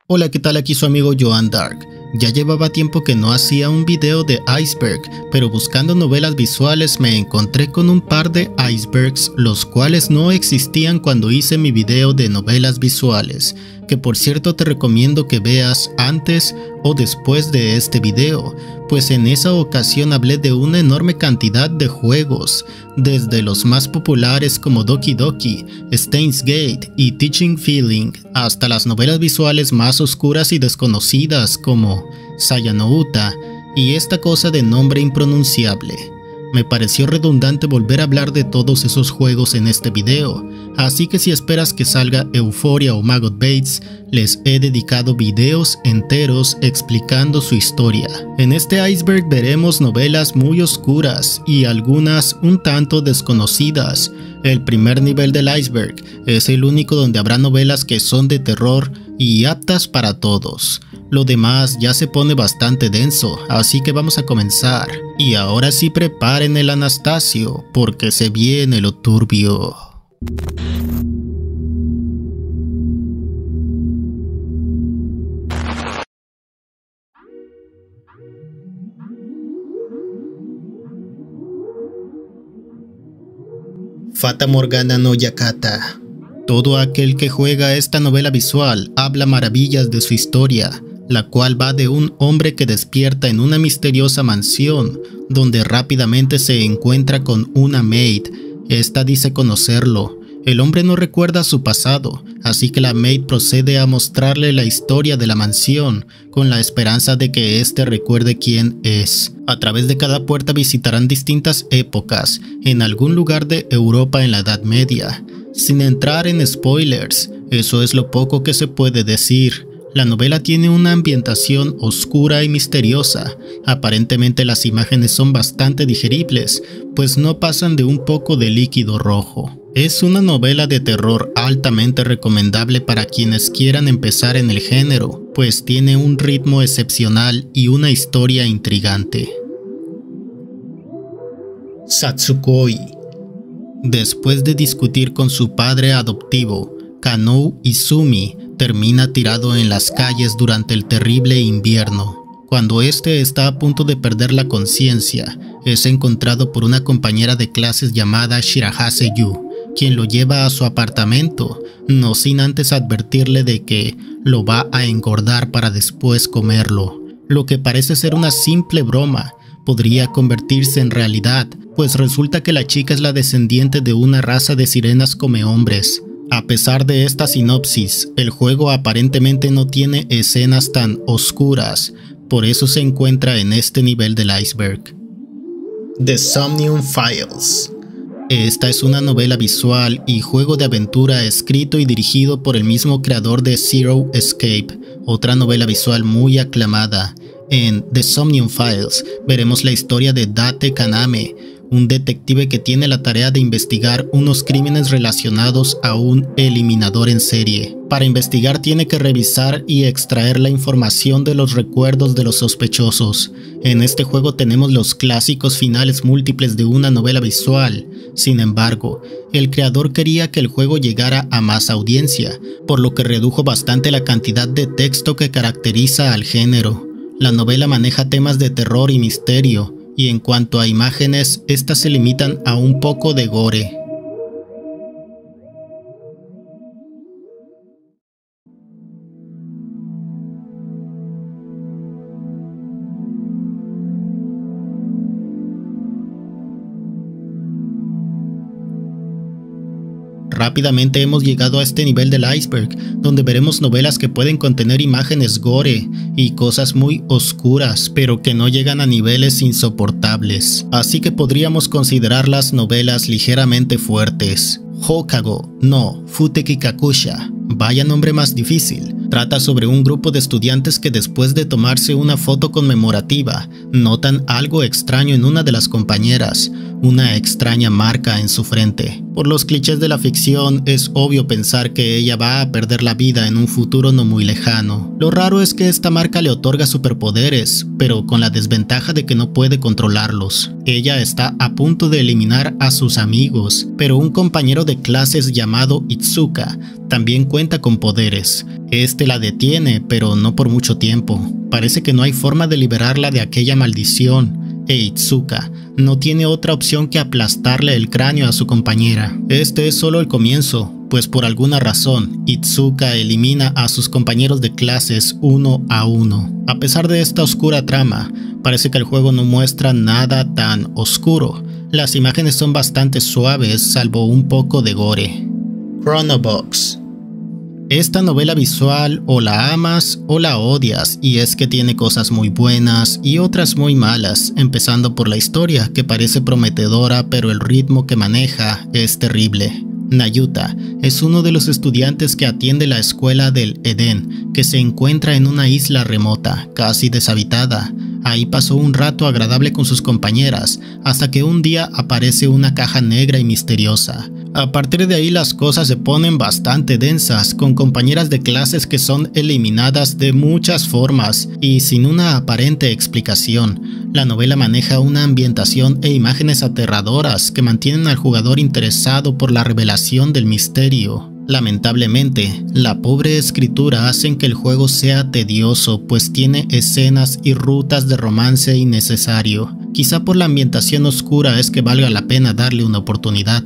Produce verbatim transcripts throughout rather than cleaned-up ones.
Hola, ¿qué tal? Aquí su amigo Joan Dark. Ya llevaba tiempo que no hacía un video de Iceberg, pero buscando novelas visuales me encontré con un par de icebergs, los cuales no existían cuando hice mi video de novelas visuales, que por cierto te recomiendo que veas antes o después de este video, pues en esa ocasión hablé de una enorme cantidad de juegos, desde los más populares como Doki Doki, Steins Gate y Teaching Feeling, hasta las novelas visuales más oscuras y desconocidas como Sayanouta y esta cosa de nombre impronunciable. Me pareció redundante volver a hablar de todos esos juegos en este video, así que si esperas que salga Euphoria o Maggot Bates, les he dedicado videos enteros explicando su historia. En este iceberg veremos novelas muy oscuras y algunas un tanto desconocidas. El primer nivel del iceberg es el único donde habrá novelas que son de terror y aptas para todos. Lo demás ya se pone bastante denso, así que vamos a comenzar. Y ahora sí preparen el Anastasio, porque se viene lo turbio. Fata Morgana no Yakata. Todo aquel que juega esta novela visual habla maravillas de su historia, la cual va de un hombre que despierta en una misteriosa mansión, donde rápidamente se encuentra con una maid. Esta dice conocerlo. El hombre no recuerda su pasado, así que la maid procede a mostrarle la historia de la mansión, con la esperanza de que éste recuerde quién es. A través de cada puerta visitarán distintas épocas, en algún lugar de Europa en la Edad Media. Sin entrar en spoilers, eso es lo poco que se puede decir. La novela tiene una ambientación oscura y misteriosa. Aparentemente las imágenes son bastante digeribles, pues no pasan de un poco de líquido rojo. Es una novela de terror altamente recomendable para quienes quieran empezar en el género, pues tiene un ritmo excepcional y una historia intrigante. Satsukoi. Después de discutir con su padre adoptivo, Kanou Izumi termina tirado en las calles durante el terrible invierno. Cuando este está a punto de perder la conciencia, es encontrado por una compañera de clases llamada Shirahase Yu, quien lo lleva a su apartamento, no sin antes advertirle de que lo va a engordar para después comerlo. Lo que parece ser una simple broma podría convertirse en realidad, pues resulta que la chica es la descendiente de una raza de sirenas come hombres. A pesar de esta sinopsis, el juego aparentemente no tiene escenas tan oscuras, por eso se encuentra en este nivel del iceberg. The Somnium Files. Esta es una novela visual y juego de aventura escrito y dirigido por el mismo creador de Zero Escape, otra novela visual muy aclamada. En The Somnium Files veremos la historia de Date Kaname, un detective que tiene la tarea de investigar unos crímenes relacionados a un eliminador en serie. Para investigar tiene que revisar y extraer la información de los recuerdos de los sospechosos. En este juego tenemos los clásicos finales múltiples de una novela visual. Sin embargo, el creador quería que el juego llegara a más audiencia, por lo que redujo bastante la cantidad de texto que caracteriza al género. La novela maneja temas de terror y misterio, y en cuanto a imágenes, estas se limitan a un poco de gore. Rápidamente hemos llegado a este nivel del iceberg, donde veremos novelas que pueden contener imágenes gore y cosas muy oscuras, pero que no llegan a niveles insoportables. Así que podríamos considerarlas novelas ligeramente fuertes. Hokago no Futeki Kakusha. Vaya nombre más difícil. Trata sobre un grupo de estudiantes que después de tomarse una foto conmemorativa, notan algo extraño en una de las compañeras, una extraña marca en su frente. Por los clichés de la ficción, es obvio pensar que ella va a perder la vida en un futuro no muy lejano. Lo raro es que esta marca le otorga superpoderes, pero con la desventaja de que no puede controlarlos. Ella está a punto de eliminar a sus amigos, pero un compañero de clases llamado Itsuka También cuenta con poderes. Este la detiene, pero no por mucho tiempo. Parece que no hay forma de liberarla de aquella maldición, e Itsuka no tiene otra opción que aplastarle el cráneo a su compañera. Este es solo el comienzo, pues por alguna razón, Itsuka elimina a sus compañeros de clases uno a uno. A pesar de esta oscura trama, parece que el juego no muestra nada tan oscuro. Las imágenes son bastante suaves, salvo un poco de gore. Chronobox. Esta novela visual o la amas o la odias, y es que tiene cosas muy buenas y otras muy malas, empezando por la historia, que parece prometedora, pero el ritmo que maneja es terrible. Nayuta es uno de los estudiantes que atiende la escuela del Edén, que se encuentra en una isla remota, casi deshabitada. Ahí pasó un rato agradable con sus compañeras, hasta que un día aparece una caja negra y misteriosa. A partir de ahí las cosas se ponen bastante densas, con compañeras de clases que son eliminadas de muchas formas y sin una aparente explicación. La novela maneja una ambientación e imágenes aterradoras que mantienen al jugador interesado por la revelación del misterio. Lamentablemente, la pobre escritura hace que el juego sea tedioso, pues tiene escenas y rutas de romance innecesario. Quizá por la ambientación oscura es que valga la pena darle una oportunidad.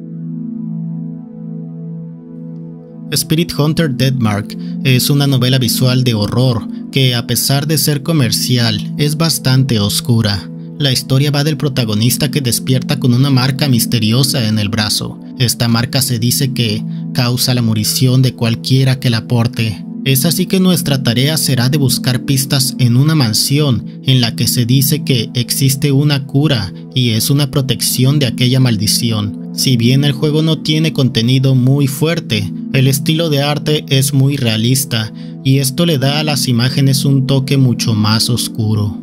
Spirit Hunter Deadmark es una novela visual de horror que, a pesar de ser comercial, es bastante oscura. La historia va del protagonista que despierta con una marca misteriosa en el brazo. Esta marca se dice que causa la morición de cualquiera que la porte. Es así que nuestra tarea será de buscar pistas en una mansión en la que se dice que existe una cura y es una protección de aquella maldición. Si bien el juego no tiene contenido muy fuerte, el estilo de arte es muy realista y esto le da a las imágenes un toque mucho más oscuro.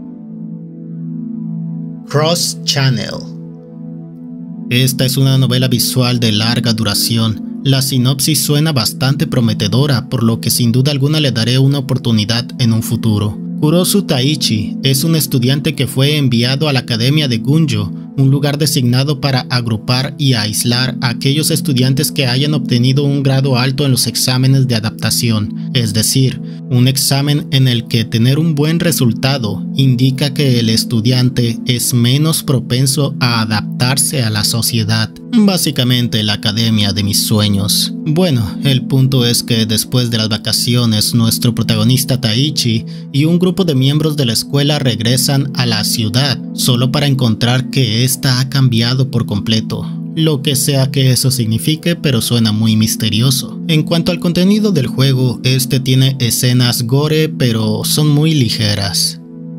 Cross Channel. Esta es una novela visual de larga duración. La sinopsis suena bastante prometedora, por lo que sin duda alguna le daré una oportunidad en un futuro. Kurosu Taichi es un estudiante que fue enviado a la Academia de Gunjo, un lugar designado para agrupar y aislar a aquellos estudiantes que hayan obtenido un grado alto en los exámenes de adaptación, es decir, un examen en el que tener un buen resultado indica que el estudiante es menos propenso a adaptarse a la sociedad. Básicamente la academia de mis sueños. Bueno, el punto es que después de las vacaciones, nuestro protagonista Taichi y un grupo de miembros de la escuela regresan a la ciudad, solo para encontrar que esta ha cambiado por completo. Lo que sea que eso signifique, pero suena muy misterioso. En cuanto al contenido del juego, este tiene escenas gore, pero son muy ligeras.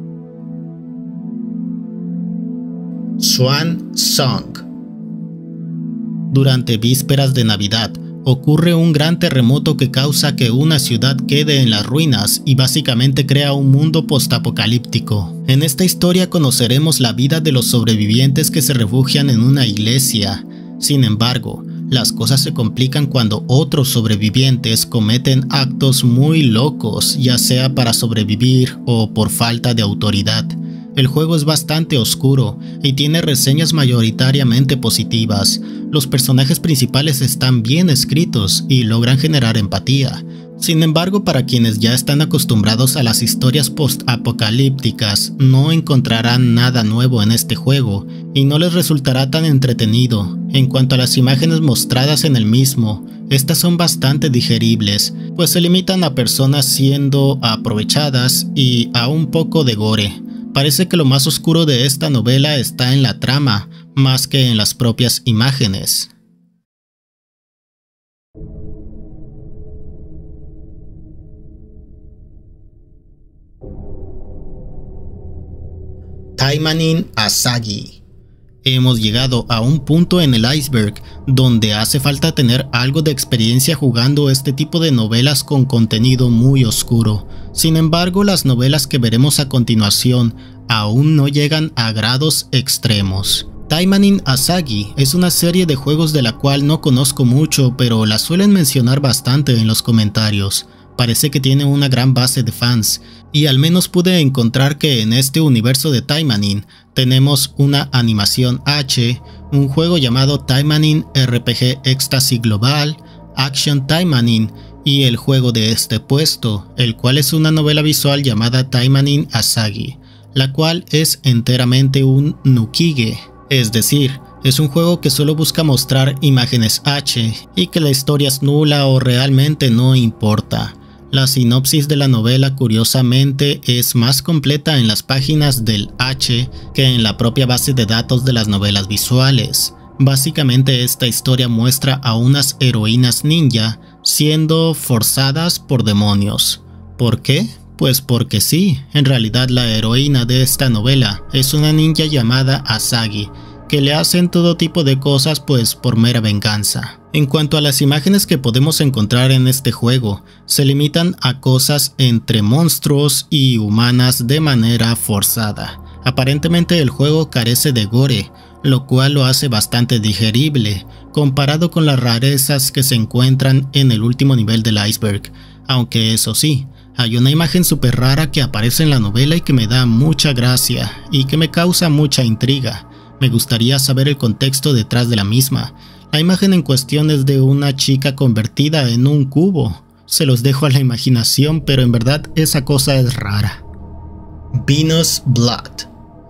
Swan Song. Durante vísperas de Navidad, ocurre un gran terremoto que causa que una ciudad quede en las ruinas y básicamente crea un mundo postapocalíptico. En esta historia conoceremos la vida de los sobrevivientes que se refugian en una iglesia. Sin embargo, las cosas se complican cuando otros sobrevivientes cometen actos muy locos, ya sea para sobrevivir o por falta de autoridad. El juego es bastante oscuro y tiene reseñas mayoritariamente positivas. Los personajes principales están bien escritos y logran generar empatía. Sin embargo, para quienes ya están acostumbrados a las historias post-apocalípticas, no encontrarán nada nuevo en este juego y no les resultará tan entretenido. En cuanto a las imágenes mostradas en el mismo, estas son bastante digeribles, pues se limitan a personas siendo aprovechadas y a un poco de gore. Parece que lo más oscuro de esta novela está en la trama, más que en las propias imágenes. Taimanin Asagi. Hemos llegado a un punto en el iceberg donde hace falta tener algo de experiencia jugando este tipo de novelas con contenido muy oscuro. Sin embargo, las novelas que veremos a continuación aún no llegan a grados extremos. Taimanin Asagi es una serie de juegos de la cual no conozco mucho, pero la suelen mencionar bastante en los comentarios. Parece que tiene una gran base de fans, y al menos pude encontrar que en este universo de Taimanin tenemos una animación H, un juego llamado Taimanin R P G Ecstasy Global, Action Taimanin y el juego de este puesto, el cual es una novela visual llamada Taimanin Asagi, la cual es enteramente un nukige, es decir, es un juego que solo busca mostrar imágenes H y que la historia es nula o realmente no importa. La sinopsis de la novela curiosamente es más completa en las páginas del H que en la propia base de datos de las novelas visuales. Básicamente esta historia muestra a unas heroínas ninja siendo forzadas por demonios. ¿Por qué? Pues porque sí, en realidad la heroína de esta novela es una ninja llamada Asagi, que le hacen todo tipo de cosas pues por mera venganza. En cuanto a las imágenes que podemos encontrar en este juego, se limitan a cosas entre monstruos y humanas de manera forzada. Aparentemente el juego carece de gore, lo cual lo hace bastante digerible, comparado con las rarezas que se encuentran en el último nivel del iceberg, aunque eso sí, hay una imagen súper rara que aparece en la novela y que me da mucha gracia y que me causa mucha intriga. Me gustaría saber el contexto detrás de la misma. La imagen en cuestión es de una chica convertida en un cubo. Se los dejo a la imaginación, pero en verdad esa cosa es rara. Venus Blood.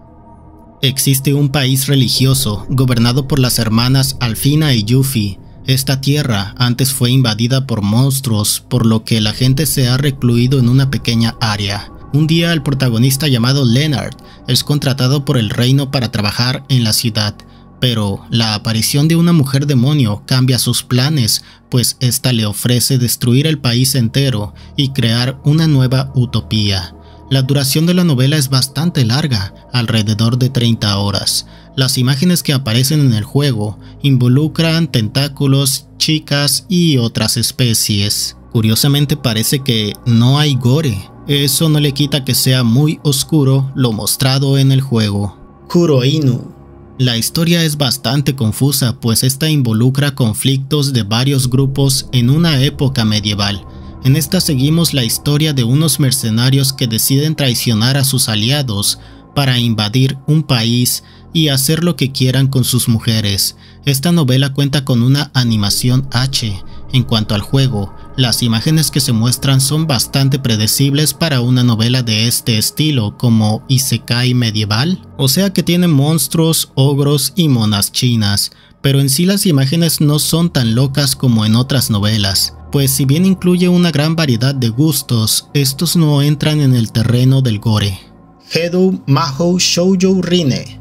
Existe un país religioso gobernado por las hermanas Alfina y Yuffie. Esta tierra antes fue invadida por monstruos, por lo que la gente se ha recluido en una pequeña área. Un día el protagonista llamado Leonard es contratado por el reino para trabajar en la ciudad, pero la aparición de una mujer demonio cambia sus planes, pues esta le ofrece destruir el país entero y crear una nueva utopía. La duración de la novela es bastante larga, alrededor de treinta horas. Las imágenes que aparecen en el juego involucran tentáculos, chicas y otras especies. Curiosamente parece que no hay gore. Eso no le quita que sea muy oscuro lo mostrado en el juego. Kuroinu. La historia es bastante confusa, pues esta involucra conflictos de varios grupos en una época medieval. En esta seguimos la historia de unos mercenarios que deciden traicionar a sus aliados para invadir un país y hacer lo que quieran con sus mujeres. Esta novela cuenta con una animación H. En cuanto al juego, las imágenes que se muestran son bastante predecibles para una novela de este estilo como isekai medieval, o sea que tiene monstruos, ogros y monas chinas, pero en sí las imágenes no son tan locas como en otras novelas, pues si bien incluye una gran variedad de gustos, estos no entran en el terreno del gore. Hedou Mahou Shoujo Rine.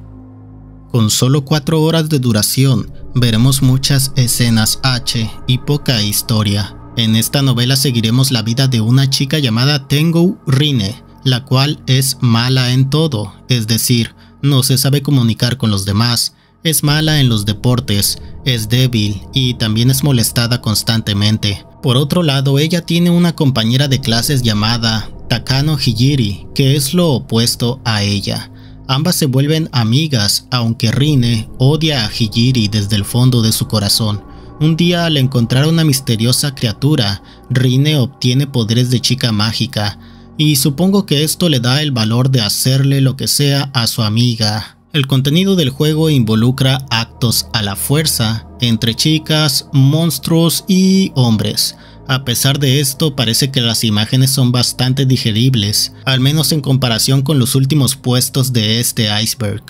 Con solo cuatro horas de duración, veremos muchas escenas H y poca historia. En esta novela seguiremos la vida de una chica llamada Tengu Rine, la cual es mala en todo, es decir, no se sabe comunicar con los demás, es mala en los deportes, es débil y también es molestada constantemente. Por otro lado, ella tiene una compañera de clases llamada Takano Hijiri, que es lo opuesto a ella. Ambas se vuelven amigas, aunque Rine odia a Hijiri desde el fondo de su corazón. Un día, al encontrar una misteriosa criatura, Rine obtiene poderes de chica mágica, y supongo que esto le da el valor de hacerle lo que sea a su amiga. El contenido del juego involucra actos a la fuerza entre chicas, monstruos y hombres. A pesar de esto, parece que las imágenes son bastante digeribles, al menos en comparación con los últimos puestos de este iceberg.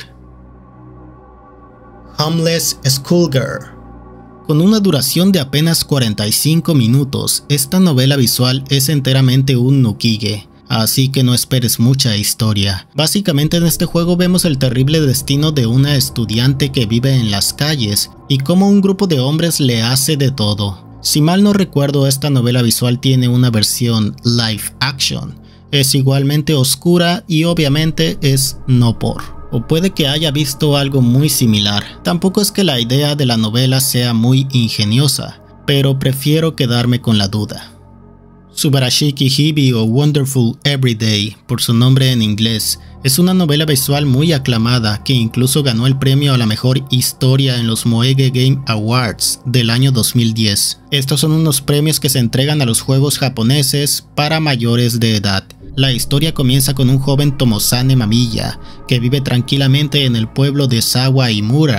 Homeless Schoolgirl. Con una duración de apenas cuarenta y cinco minutos, esta novela visual es enteramente un nukige, así que no esperes mucha historia. Básicamente en este juego vemos el terrible destino de una estudiante que vive en las calles y cómo un grupo de hombres le hace de todo. Si mal no recuerdo, esta novela visual tiene una versión live action. Es igualmente oscura y obviamente es no por. O puede que haya visto algo muy similar. Tampoco es que la idea de la novela sea muy ingeniosa, pero prefiero quedarme con la duda. Subarashiki Hibi o Wonderful Everyday, por su nombre en inglés, es una novela visual muy aclamada que incluso ganó el premio a la mejor historia en los Moege Game Awards del año dos mil diez. Estos son unos premios que se entregan a los juegos japoneses para mayores de edad. La historia comienza con un joven Tomosane Mamiya que vive tranquilamente en el pueblo de Sawa Imura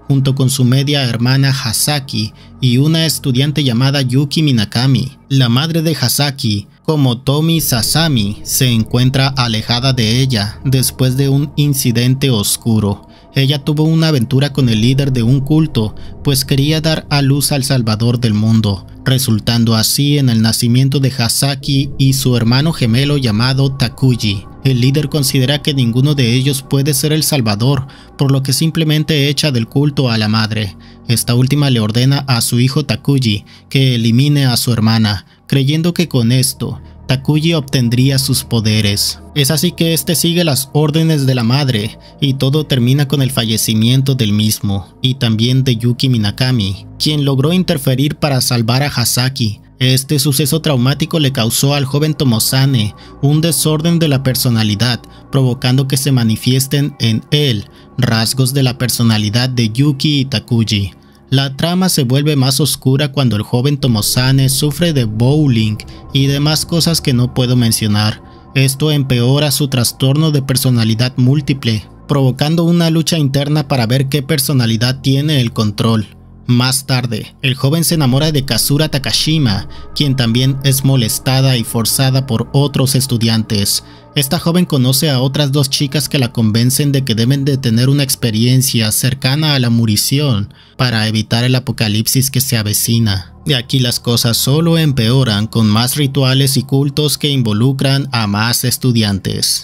junto con su media hermana Hasaki y una estudiante llamada Yuki Minakami. La madre de Hasaki, como Tomi Sasami, se encuentra alejada de ella después de un incidente oscuro. Ella tuvo una aventura con el líder de un culto, pues quería dar a luz al Salvador del mundo, resultando así en el nacimiento de Hasaki y su hermano gemelo llamado Takuji. El líder considera que ninguno de ellos puede ser el Salvador, por lo que simplemente echa del culto a la madre. Esta última le ordena a su hijo Takuji que elimine a su hermana, creyendo que con esto Takuji obtendría sus poderes. Es así que este sigue las órdenes de la madre y todo termina con el fallecimiento del mismo y también de Yuki Minakami, quien logró interferir para salvar a Hasaki. Este suceso traumático le causó al joven Tomosane un desorden de la personalidad, provocando que se manifiesten en él rasgos de la personalidad de Yuki y Takuji. La trama se vuelve más oscura cuando el joven Tomosane sufre de bowling y demás cosas que no puedo mencionar. Esto empeora su trastorno de personalidad múltiple, provocando una lucha interna para ver qué personalidad tiene el control. Más tarde, el joven se enamora de Kazura Takashima, quien también es molestada y forzada por otros estudiantes. Esta joven conoce a otras dos chicas que la convencen de que deben de tener una experiencia cercana a la murición para evitar el apocalipsis que se avecina. Y aquí las cosas solo empeoran con más rituales y cultos que involucran a más estudiantes.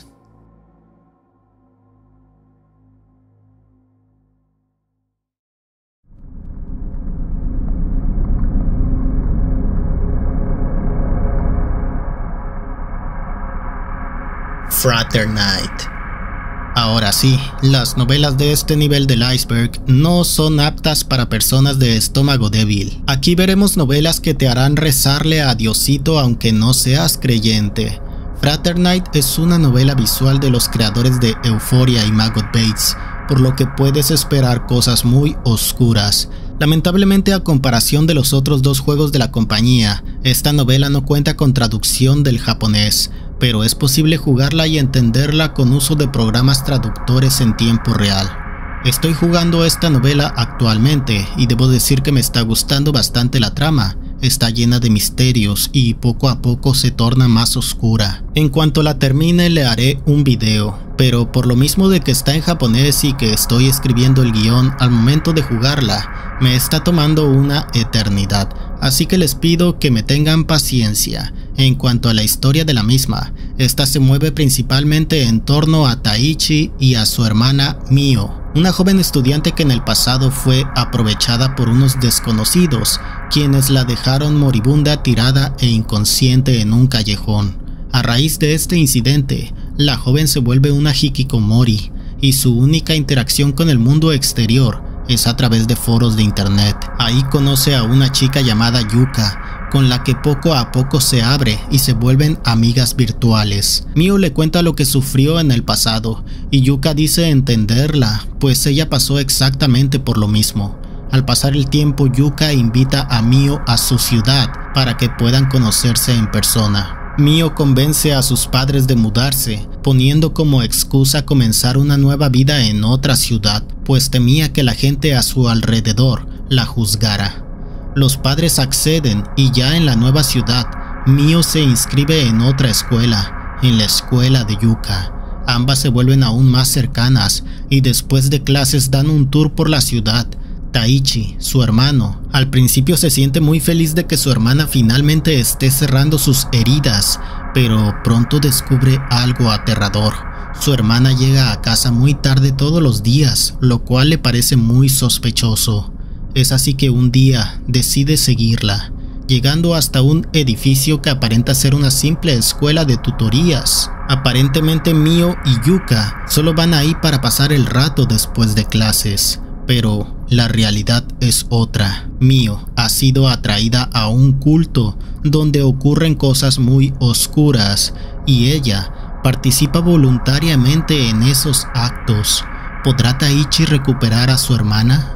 Fraternite. Ahora sí, las novelas de este nivel del iceberg no son aptas para personas de estómago débil. Aquí veremos novelas que te harán rezarle a Diosito aunque no seas creyente. Fraternite es una novela visual de los creadores de Euphoria y Maggot Bates, por lo que puedes esperar cosas muy oscuras. Lamentablemente, a comparación de los otros dos juegos de la compañía, esta novela no cuenta con traducción del japonés, pero es posible jugarla y entenderla con uso de programas traductores en tiempo real. Estoy jugando esta novela actualmente y debo decir que me está gustando bastante la trama. Está llena de misterios y poco a poco se torna más oscura. En cuanto la termine le haré un video, pero por lo mismo de que está en japonés y que estoy escribiendo el guión al momento de jugarla, me está tomando una eternidad, así que les pido que me tengan paciencia. En cuanto a la historia de la misma, esta se mueve principalmente en torno a Taichi y a su hermana Mio, una joven estudiante que en el pasado fue aprovechada por unos desconocidos, quienes la dejaron moribunda, tirada e inconsciente en un callejón. A raíz de este incidente, la joven se vuelve una hikikomori y su única interacción con el mundo exterior es a través de foros de internet. Ahí conoce a una chica llamada Yuka, con la que poco a poco se abre y se vuelven amigas virtuales. Mio le cuenta lo que sufrió en el pasado y Yuka dice entenderla, pues ella pasó exactamente por lo mismo. Al pasar el tiempo, Yuka invita a Mio a su ciudad para que puedan conocerse en persona. Mio convence a sus padres de mudarse, poniendo como excusa comenzar una nueva vida en otra ciudad, pues temía que la gente a su alrededor la juzgara. Los padres acceden y ya en la nueva ciudad, Mio se inscribe en otra escuela, en la escuela de Yuka. Ambas se vuelven aún más cercanas y después de clases dan un tour por la ciudad. Taichi, su hermano, al principio se siente muy feliz de que su hermana finalmente esté cerrando sus heridas, pero pronto descubre algo aterrador. Su hermana llega a casa muy tarde todos los días, lo cual le parece muy sospechoso. Es así que un día decide seguirla, llegando hasta un edificio que aparenta ser una simple escuela de tutorías. Aparentemente Mio y Yuka solo van ahí para pasar el rato después de clases, pero la realidad es otra. Mio ha sido atraída a un culto donde ocurren cosas muy oscuras y ella participa voluntariamente en esos actos. ¿Podrá Taichi recuperar a su hermana?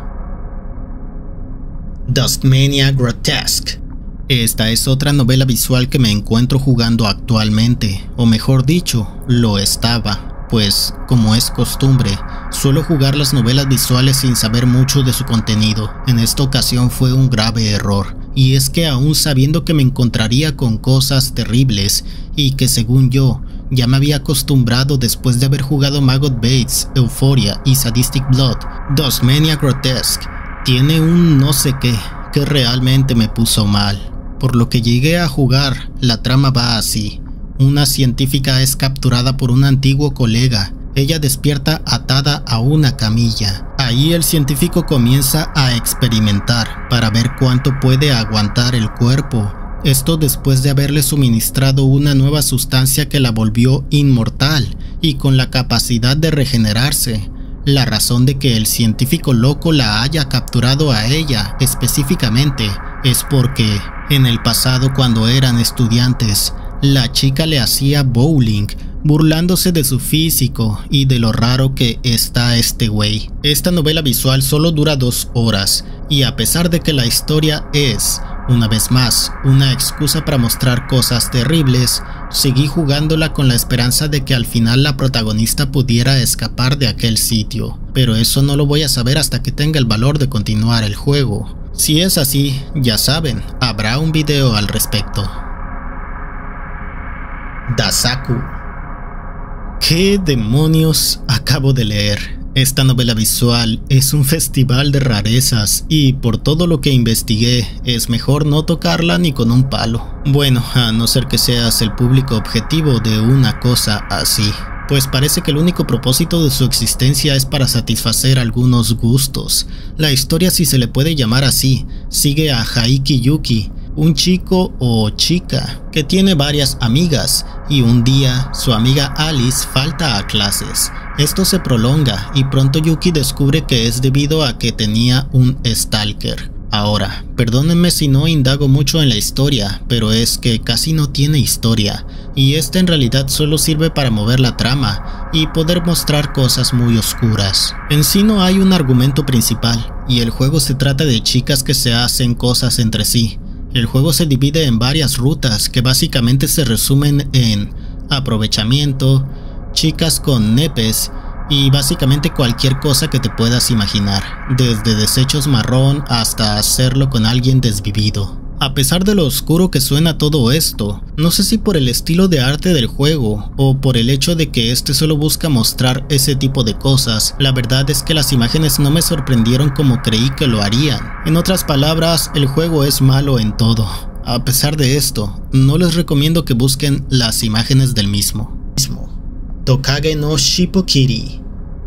Dustmania Grotesque. Esta es otra novela visual que me encuentro jugando actualmente, o mejor dicho, lo estaba, pues como es costumbre, Suelo jugar las novelas visuales sin saber mucho de su contenido. En esta ocasión fue un grave error, y es que aún sabiendo que me encontraría con cosas terribles y que según yo ya me había acostumbrado después de haber jugado Maggot Bates, Euphoria y Sadistic Blood, Dosmania Grotesque tiene un no sé qué que realmente me puso mal. Por lo que llegué a jugar, la trama va así. Una científica es capturada por un antiguo colega. Ella despierta atada a una camilla. Ahí el científico comienza a experimentar para ver cuánto puede aguantar el cuerpo. Esto después de haberle suministrado una nueva sustancia que la volvió inmortal y con la capacidad de regenerarse. La razón de que el científico loco la haya capturado a ella específicamente es porque en el pasado, cuando eran estudiantes, la chica le hacía bowling, burlándose de su físico y de lo raro que está este güey. Esta novela visual solo dura dos horas y a pesar de que la historia es, una vez más, una excusa para mostrar cosas terribles, seguí jugándola con la esperanza de que al final la protagonista pudiera escapar de aquel sitio. Pero eso no lo voy a saber hasta que tenga el valor de continuar el juego. Si es así, ya saben, habrá un video al respecto. Dasaku. ¿Qué demonios acabo de leer? Esta novela visual es un festival de rarezas y por todo lo que investigué es mejor no tocarla ni con un palo. Bueno, a no ser que seas el público objetivo de una cosa así, pues parece que el único propósito de su existencia es para satisfacer algunos gustos. La historia, si se le puede llamar así, sigue a Haiki Yuki, un chico o chica que tiene varias amigas y un día su amiga Alice falta a clases. Esto se prolonga y pronto Yuki descubre que es debido a que tenía un stalker. Ahora, perdónenme si no indago mucho en la historia, pero es que casi no tiene historia y esta en realidad solo sirve para mover la trama y poder mostrar cosas muy oscuras. En sí no hay un argumento principal y el juego se trata de chicas que se hacen cosas entre sí. El juego se divide en varias rutas que básicamente se resumen en aprovechamiento, chicas con nepes y básicamente cualquier cosa que te puedas imaginar, desde desechos marrón hasta hacerlo con alguien desvivido. A pesar de lo oscuro que suena todo esto, no sé si por el estilo de arte del juego o por el hecho de que este solo busca mostrar ese tipo de cosas, la verdad es que las imágenes no me sorprendieron como creí que lo harían. En otras palabras, el juego es malo en todo. A pesar de esto, no les recomiendo que busquen las imágenes del mismo. Tokage no Shippokiri.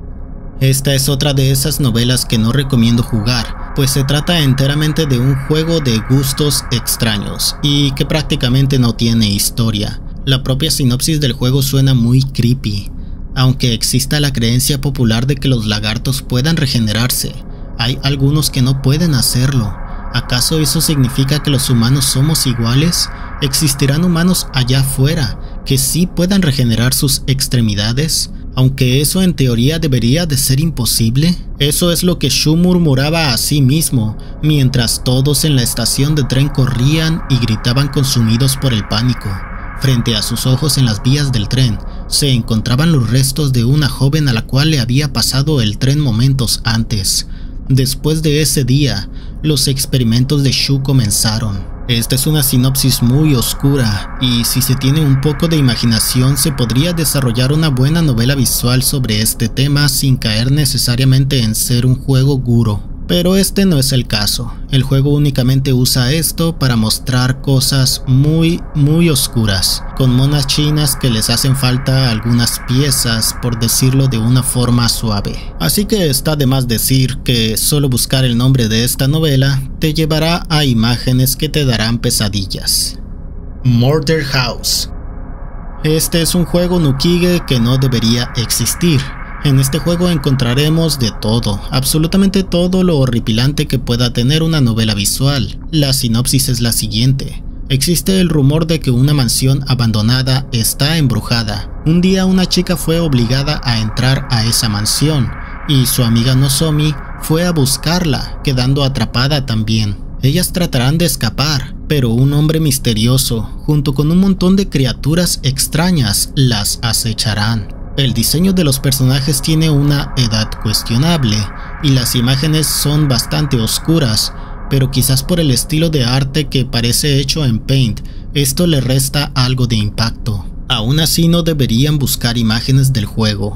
Esta es otra de esas novelas que no recomiendo jugar, pues se trata enteramente de un juego de gustos extraños y que prácticamente no tiene historia. La propia sinopsis del juego suena muy creepy. Aunque exista la creencia popular de que los lagartos puedan regenerarse, hay algunos que no pueden hacerlo. ¿Acaso eso significa que los humanos somos iguales? ¿Existirán humanos allá afuera que sí puedan regenerar sus extremidades? Aunque eso en teoría debería de ser imposible. Eso es lo que Shu murmuraba a sí mismo, mientras todos en la estación de tren corrían y gritaban consumidos por el pánico. Frente a sus ojos en las vías del tren, se encontraban los restos de una joven a la cual le había pasado el tren momentos antes. Después de ese día, los experimentos de Shu comenzaron. Esta es una sinopsis muy oscura y si se tiene un poco de imaginación se podría desarrollar una buena novela visual sobre este tema sin caer necesariamente en ser un juego guro. Pero este no es el caso. El juego únicamente usa esto para mostrar cosas muy muy oscuras, con monas chinas que les hacen falta algunas piezas, por decirlo de una forma suave. Así que está de más decir que solo buscar el nombre de esta novela te llevará a imágenes que te darán pesadillas. Murder House. Este es un juego Nukige que no debería existir. En este juego encontraremos de todo, absolutamente todo lo horripilante que pueda tener una novela visual. La sinopsis es la siguiente. Existe el rumor de que una mansión abandonada está embrujada. Un día una chica fue obligada a entrar a esa mansión y su amiga Nozomi fue a buscarla, quedando atrapada también. Ellas tratarán de escapar, pero un hombre misterioso, junto con un montón de criaturas extrañas, las acecharán. El diseño de los personajes tiene una edad cuestionable y las imágenes son bastante oscuras, pero quizás por el estilo de arte que parece hecho en Paint, esto le resta algo de impacto. Aún así no deberían buscar imágenes del juego.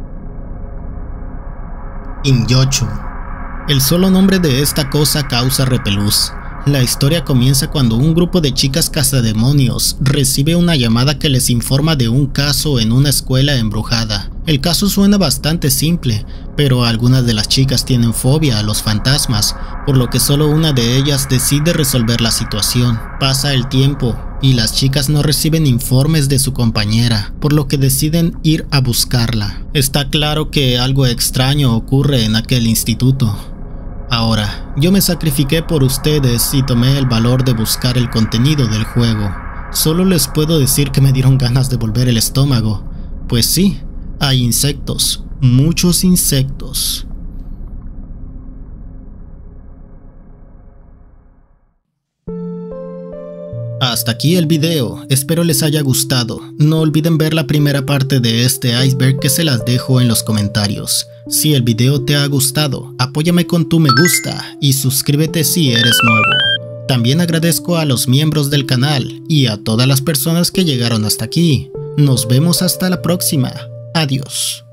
Inyochu. El solo nombre de esta cosa causa repelús. La historia comienza cuando un grupo de chicas cazademonios recibe una llamada que les informa de un caso en una escuela embrujada. El caso suena bastante simple, pero algunas de las chicas tienen fobia a los fantasmas, por lo que solo una de ellas decide resolver la situación. Pasa el tiempo y las chicas no reciben informes de su compañera, por lo que deciden ir a buscarla. Está claro que algo extraño ocurre en aquel instituto. Ahora, yo me sacrifiqué por ustedes y tomé el valor de buscar el contenido del juego. Solo les puedo decir que me dieron ganas de volver el estómago. Pues sí, hay insectos, muchos insectos. Hasta aquí el video, espero les haya gustado. No olviden ver la primera parte de este iceberg que se las dejo en los comentarios. Si el video te ha gustado, apóyame con tu me gusta y suscríbete si eres nuevo. También agradezco a los miembros del canal y a todas las personas que llegaron hasta aquí. Nos vemos hasta la próxima. Adiós.